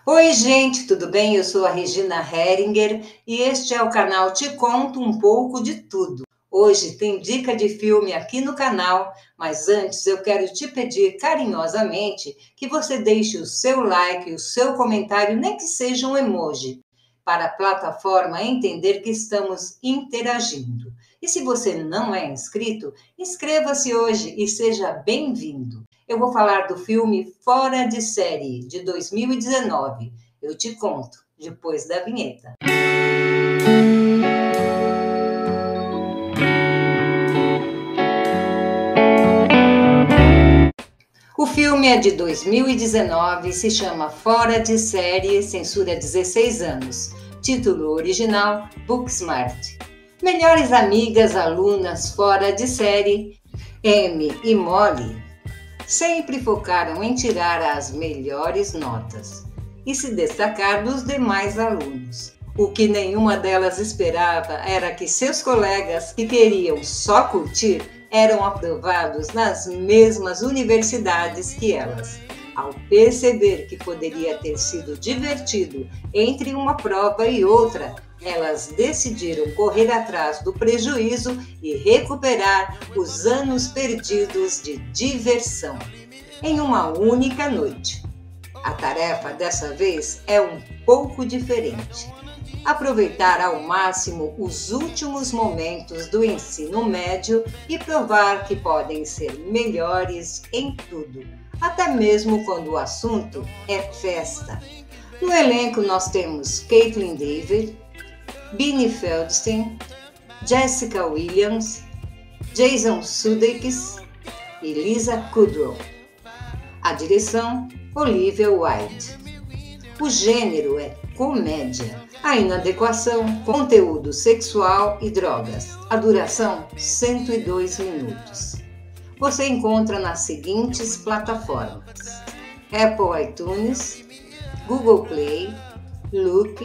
Oi, gente, tudo bem? Eu sou a Regina Heringer e este é o canal Te Conto um pouco de tudo. Hoje tem dica de filme aqui no canal, mas antes eu quero te pedir carinhosamente que você deixe o seu like e o seu comentário, nem que seja um emoji, para a plataforma entender que estamos interagindo. E se você não é inscrito, inscreva-se hoje e seja bem-vindo. Eu vou falar do filme Fora de Série, de 2019. Eu te conto depois da vinheta. O filme é de 2019 e se chama Fora de Série, censura 16 anos. Título original, Booksmart. Melhores amigas alunas fora de série, Amy e Molly, sempre focaram em tirar as melhores notas e se destacar dos demais alunos. O que nenhuma delas esperava era que seus colegas, que queriam só curtir, eram aprovados nas mesmas universidades que elas. Ao perceber que poderia ter sido divertido entre uma prova e outra, elas decidiram correr atrás do prejuízo e recuperar os anos perdidos de diversão em uma única noite. A tarefa dessa vez é um pouco diferente. Aproveitar ao máximo os últimos momentos do ensino médio e provar que podem ser melhores em tudo, até mesmo quando o assunto é festa. No elenco nós temos Caitlin Dever, Beanie Feldstein, Jessica Williams, Jason Sudeikis e Lisa Kudrow. A direção, Olivia Wilde. O gênero é comédia. A inadequação, conteúdo sexual e drogas. A duração, 102 minutos. Você encontra nas seguintes plataformas: Apple iTunes, Google Play, Look,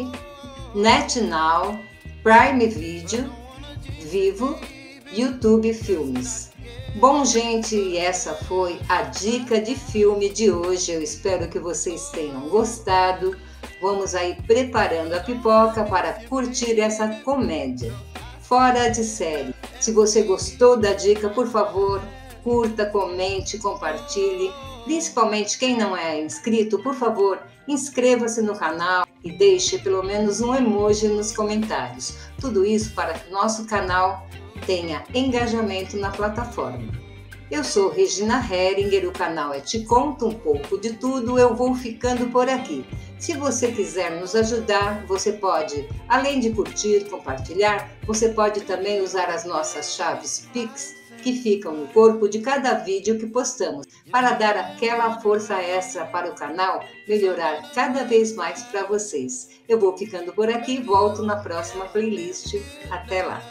NetNow, Prime Video, Vivo, YouTube Filmes. Bom, gente, e essa foi a dica de filme de hoje. Eu espero que vocês tenham gostado. Vamos aí preparando a pipoca para curtir essa comédia. Fora de série. Se você gostou da dica, por favor, curta, comente, compartilhe. Principalmente quem não é inscrito, por favor, inscreva-se no canal e deixe pelo menos um emoji nos comentários. Tudo isso para que o nosso canal tenha engajamento na plataforma. Eu sou Regina Heringer, o canal é Te Conto um pouco de tudo. Eu vou ficando por aqui. Se você quiser nos ajudar, você pode, além de curtir, compartilhar, você pode também usar as nossas chaves Pix, que ficam no corpo de cada vídeo que postamos, para dar aquela força extra para o canal melhorar cada vez mais para vocês. Eu vou ficando por aqui e volto na próxima playlist. Até lá!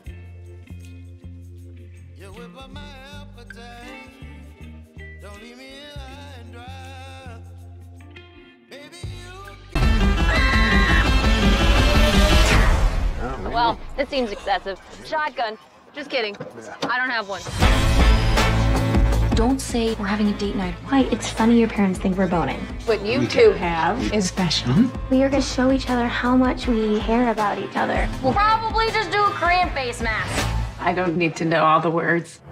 Well, it seems excessive. Shotgun. Just kidding. I don't have one. Don't say we're having a date night. Why? It's funny your parents think we're boning. What you two have is special. We are going to show each other how much we care about each other. We'll probably just do a Korean face mask. I don't need to know all the words.